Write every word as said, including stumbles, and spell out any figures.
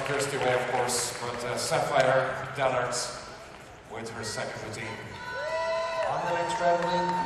Kirsty Way, of course, but uh, Sapphire Dallards with her second routine. On the next traveling